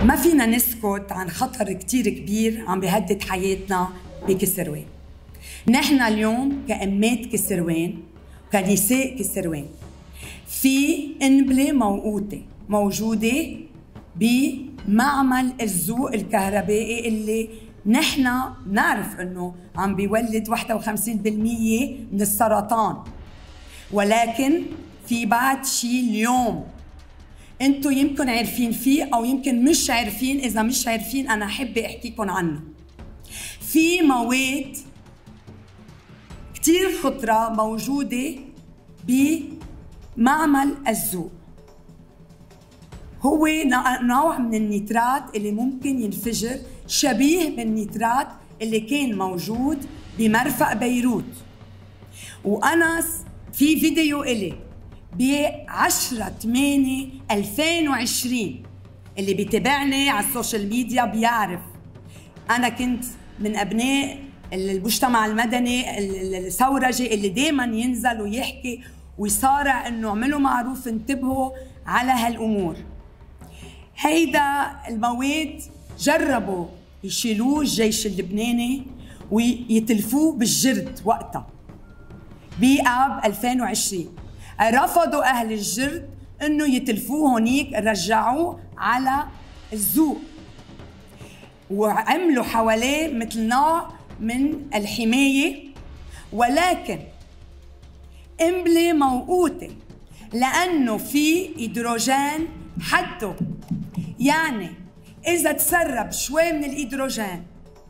ما فينا نسكت عن خطر كتير كبير عم بيهدد حياتنا بكسروان. نحن اليوم كأمات كسروان وكنساء كسروان في قنبلة موقوتة موجودة بمعمل الزوق الكهربائي اللي نحن نعرف انه عم بيولد 51% من السرطان، ولكن في بعد شيء اليوم انتو يمكن عارفين فيه او يمكن مش عارفين. اذا مش عارفين انا حابة احكيكم عنه. في مواد كتير خطرة موجودة بمعمل الزوق، هو نوع من النيترات اللي ممكن ينفجر، شبيه بالنيترات اللي كان موجود بمرفأ بيروت. وأنا في فيديو إلي ب10/8/2020 اللي بيتابعني على السوشيال ميديا بيعرف أنا كنت من أبناء المجتمع المدني الثورجي اللي دايما ينزل ويحكي ويصارع إنه اعملوا معروف، انتبهوا على هالأمور. هيدا المواد جربوا يشيلوه الجيش اللبناني ويتلفوه بالجرد وقتها بآب 2020. رفضوا أهل الجرد إنه يتلفوه هونيك، رجعوه على الزوق وعملوا حواليه مثل نوع من الحماية، ولكن قنبلة موقوتة لأنه في هيدروجين حده. يعني إذا تسرب شوي من الهيدروجين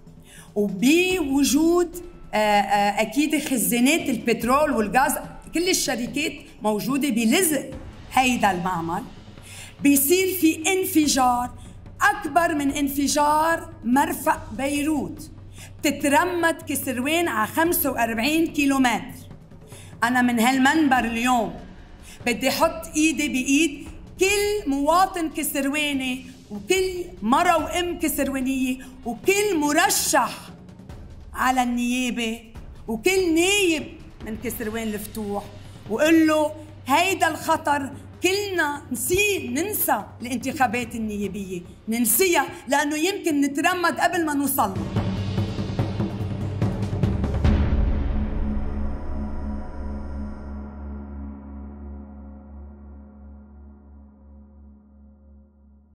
وبوجود أكيد خزانات البترول والغاز، كل الشركات موجودة بلزق هيدا المعمل، بيصير في انفجار أكبر من انفجار مرفأ بيروت. بتترمد كسروان على 45 كيلومتر. أنا من هالمنبر اليوم بدي أحط إيدي بإيد كل مواطن كسرواني وكل مرة وأم كسروانية وكل مرشح على النيابة وكل نايب من كسروان الفتوح، وقل له هيدا الخطر كلنا ننسى الانتخابات النيابية، ننسيها لأنه يمكن نترمد قبل ما نوصل.